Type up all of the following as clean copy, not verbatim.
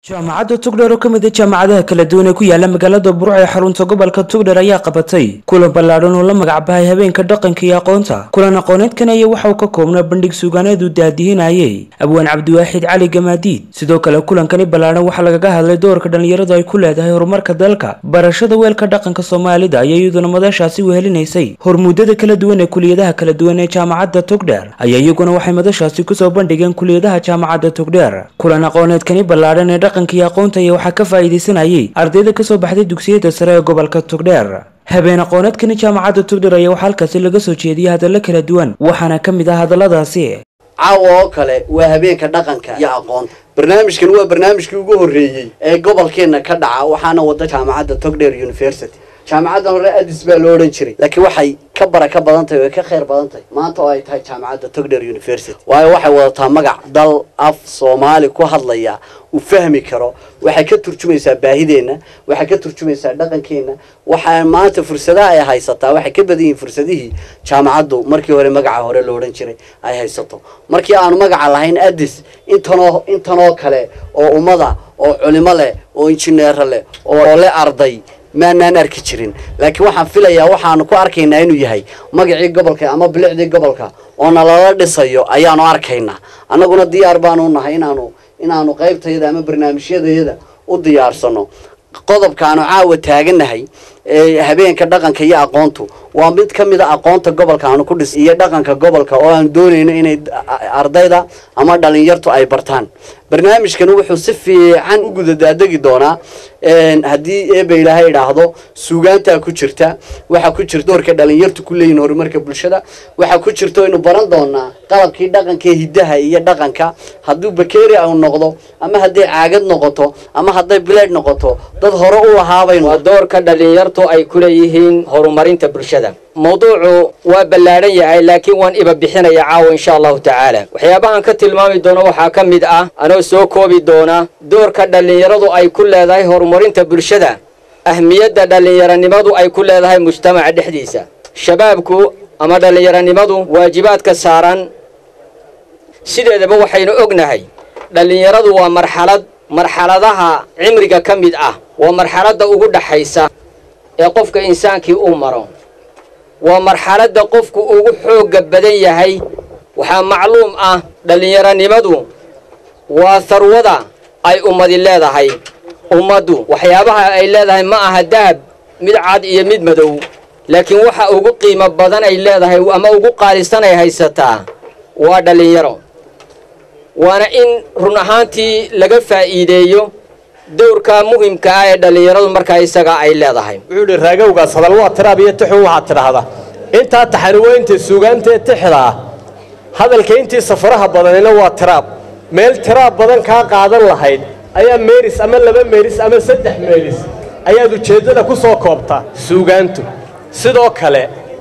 jaamacadda Togdheer oo kamid ah jaamacadaha kala duwan ee ku yaala magaalada Burco ee xarunta gobolka Togdheer ayaa qabatay kulan ballaaran oo la magac baxay habeenka dhaqanka iyo aqoonta. Kulan aqooneedkan ayaa waxa uu ka koobnaa bandhig suugaaneed uu daadihinayay Abwaan Cabdiwaaxid Cali Gamaadiid. Sidoo kale kulankani ballaaran waxa laga hadlay doorka dhalinyaradu ay ku leedahay horumarka dalka. Barashada weelka dhaqanka Soomaalida ayaa iyaduna madashaasi wehelinaysay hormuudada kala duwan ee kuliyadaha kala duwan ee jaamacadda Togdheer. Ayaa iyaguna waxay madashaasi ku soo bandhigeen kuliyadaha jaamacadda Togdheer. Kulan aqooneedkani ballaaran ee dhaqanka iyo aqoonta ayaa waxa ka faa'iideysanayay ardayda ka soo baxday dugsiyada sare ee gobolka Togdheer. habeen aqooneedkani jaamacadda Togdheer ayaa waxa halkaasi laga soo jeediyay hadallo kala duwan waxaana ka mid ah hadalladaasi caawa kale waa habeenka dhaqanka iyo aqoonta. barnaamijkan waa barnaamijkii ugu horeeyay ee gobolkeena ka dhaca waxaana wada jaamacadda Togdheer University. jaamacadda hore Addis baa loo oran jiray laakiin waxay ka baraka badan tahay oo ka khayr badan tahay maanta oo ay tahay jaamacadda Togdheer University. waayo waxay wadataa magac dal af Soomaali ku hadlaya u fahmi karo waxay ka turjumaysaa baahideena waxay ka turjumaysaa dhaqankeena waxa maanta fursadaha ay haysataa waxay ka badan yihiin fursadihii jaamacaddu markii hore magaca hore loo oran jiray ay haysato. markii aanu magaca lahayn Addis intanoo kale oo ummada oo culimo leh oo injineer leh oo leh arday ما نركي جرين لكن waxaan filayaa waxaan ku arkaynaa inuu yahay magacii gobolka ama bilicdii gobolka oo nala dhisayo ayaanu arkaynaa anaguna diyaar baan u nahay inaanu qaybtayda ama barnaamijyadeeda u diyaarsano qodobkaanu caawa taaganahay habeenka dhaqanka iyo aqoontu waa mid kamid ah aqoonta gobolka aanu ku dhisay iyo dhaqanka gobolka oo aan doonayno inay ardayda ama dhalinyartu ay bartaan. barnaamijkan wuxuu si fiican u gudadaadagi doonaa hadii eebay ilaahay yiraahdo suugaanta ku jirta waxa ku jirta doorka dhalinyartu ku leeyihiin horumarka bulshada waxa ku jirta inuu baran doonaa qalabkii dhaqanka hidaha iyo dhaqanka haduu bakeeri ay noqdo ama haday caagad noqoto ama haday bileed noqoto dad hore u lahaabayn waa doorka dhalinyartu ay ku leeyihiin horumarinta bulshada. موضوعه وبلارية لكن وان إبا بحنا يعاو إن شاء الله تعالى وحيابان كتلمامي دونا وحاكم مدعا أنا سوكو بدونا دور كدا اللي يرضو أي كل ذاي هرمورين تبرشدا أهمية دا اللي يرنمادو أي كل ذاي مجتمع الحديثة شبابكو أما دا اللي يرنمادو واجبات كساران سيدة دا بوحين أغنهي دا اللي يرضو مرحلة ذاها عمريكا كم مدعا ومرحلة دا أغد حيسا يقفك إنسان كي أمرون ومرحلة قفك وحوق بدن يهي وحا معلوم دلنيرانيمدو وثرودا أي أمد الله هاي أمدو وحيابها أي الله هاي معها داب مد عاد يمد مدو لكن وحا أوقو قيمة بدن أي الله هاي وأما أوقو قارستان أي هاي ستا ودلنيرو وانا إن رنهانتي لقفا إيديو دورka muhiimka ah ee dhalinyaradu marka isaga ay leedahay wuxuu raagowga sadal waa tirabiye taxu waxa tiraahda inta taxanuweynta suugaanta tixda hadalka intii safaraha badanina waa tiraab meel tiraab badan ka qaadan lahayd ayaa meeris ama laba meeris ama saddex meeris ayaa ujeedada ku soo koobta suugaantu sidoo kale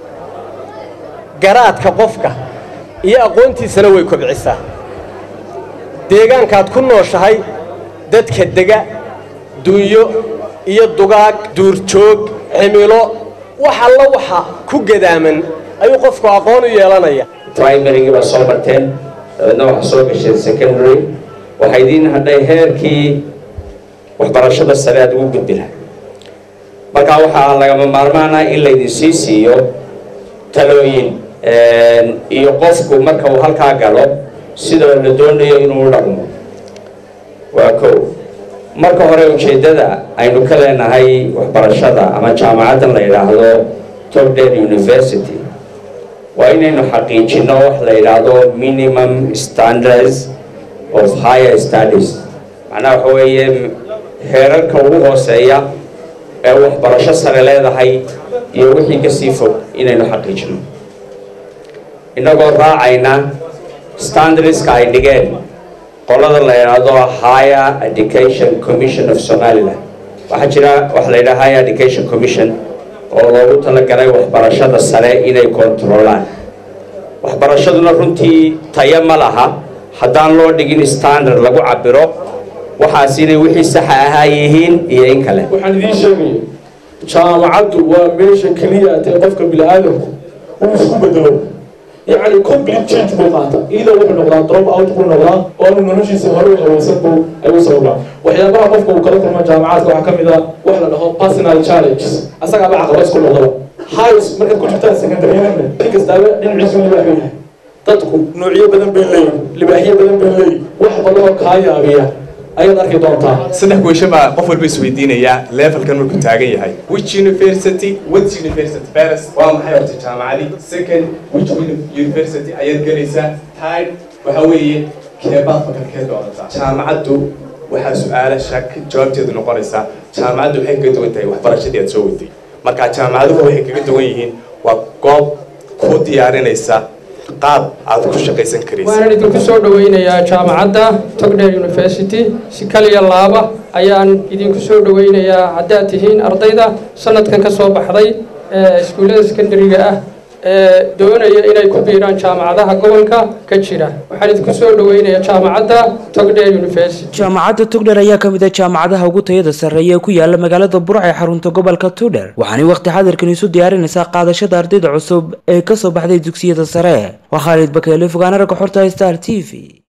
garaadka qofka iyo aqoontiisana way kobcisaa deegaanka aad ku nooshahay dadka dega dunyo iyo dugaag duurjoog cimilo waxa ku gadaaman ayuu qofku aqoon u yeelanaya primary ba soo barteen dadna waxa soo gashay secondary waxa idin hadhay heerkii waxbarashada sare aad ugu gudbila marka waxa laga maarmaana in la idin siiyo talooyin iyo qofku marka uu halka galo sida la doonayo inuu dhaqmo وكو marka hore ujeedada aynu ka leenahay waxbarashada ama jaamacadda la yiraahdo Togdheer University waa inaynu xaqiijino wax la yiraahdo minimum standards of higher studies macnaha waxa weeye heerarka ugu hooseeya ee waxbarasho sare leedahay iyo wixii ka sii fog inaynu xaqiijino inagoo raacayna standardska ay dhigeen qolada la yiraahdo Higher Education Commission of Somaliland waxa jira wax la yiraahdo Higher Education Commission oo loogu talagalay waxbarashada sare inay kontrolaan waxbarashaduna runtii tayo ma laha hadaan loo dhigin standard lagu cabiro waxaas inay wixii sax ah yihiin iyo in kale waxaan idin sheegay jaamacaddu waa meesha kaliya ee qofka bini'aadamku uu isku bedelo يعني complete change بقاطع إذا وحنا نقطع drop out كنا نقطع وأنا نمشي سهروا هوسبوا أو سووا وحيابها قفكوا وكلكم من جامعات وحكم إذا وحنا له personal challenges أسرع بعض خلاص كل هذا هايس مركز كل شفتها secondary هنا تكستابه نعيش من الواحد تدخل نوعية بدن بالليل لباحية بدن بالليل واحد الله كايا أبيها أيضا أركي دونتا سنة كويشة قفل بسويدينية يا level كان ممكن تاجي هاي which university first وام حيرت الجامعة دي second which university أيضا جلسة third وهوية كيبات فكر كده ولا جامعة دو وحسؤال شك جوابتي ذو نقارسة جامعة دو حين كده وانتي وحبرش دي تسويدي مركز جامعة دو حين كده وينهين وقاب كود يارينيسا qaab aad ku shaqaysan karaysaa waan idinku soo dhaweynayaa jaamacadda Togdheer University si kaliya laaba ayaan idinku soo dhaweynayaa haddaad tihiin ardayda sanadkan ka soo baxday iskuulada secondary-ga ah doonaya inay ku biiraan jaamacadaha gobolka ka jira waxaan idinku soo dhaweynayaa jaamacadda Togdheer University jaamacadda Togdheer ayaa ka mid ah jaamacadaha ugu tayada sareeya ku yaala magaalada Burco ee xarunta gobolka Togdheer waxaana waqti xaadirkan isu diyaarinaysaa qaadashada ardayda cusub ee ka soo baxday dugsiyada sare waa Khalid Bakeele fogaana rag xorta Star TV